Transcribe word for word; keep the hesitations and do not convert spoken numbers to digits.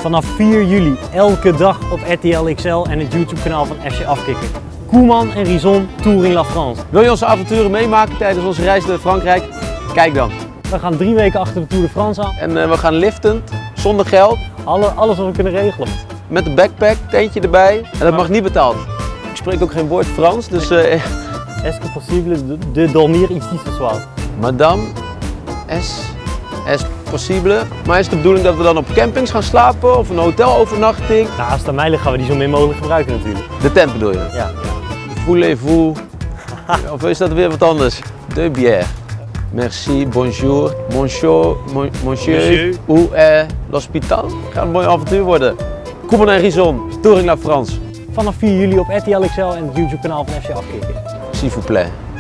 Vanaf vier juli elke dag op R T L X L en het YouTube kanaal van F C Afkikken. Koeman en Rison Touring La France. Wil je onze avonturen meemaken tijdens onze reis naar Frankrijk? Kijk dan. We gaan drie weken achter de Tour de France aan. En uh, we gaan liftend, zonder geld. Alle, alles wat we kunnen regelen. Met een backpack, tentje erbij. En dat mag niet betaald. Ik spreek ook geen woord Frans, dus... Uh, Est-ce que possible de, de dormir ici ce soir? Madame, est, est possible. Maar is het de bedoeling dat we dan op campings gaan slapen of een hotelovernachting? Nou, als het aan mij ligt gaan we die zo min mogelijk gebruiken natuurlijk. De tent bedoel je? Ja. ja. Voulez-vous? Of is dat weer wat anders? De bière. Merci, bonjour, monsieur, mon, monsieur, monsieur. Où est l'hôpital? Gaat een mooi avontuur worden. Koeman en Rison, Touring La France. Vanaf vier juli op R T L X L en het YouTube kanaal van F C Afkikken. S'il vous plaît.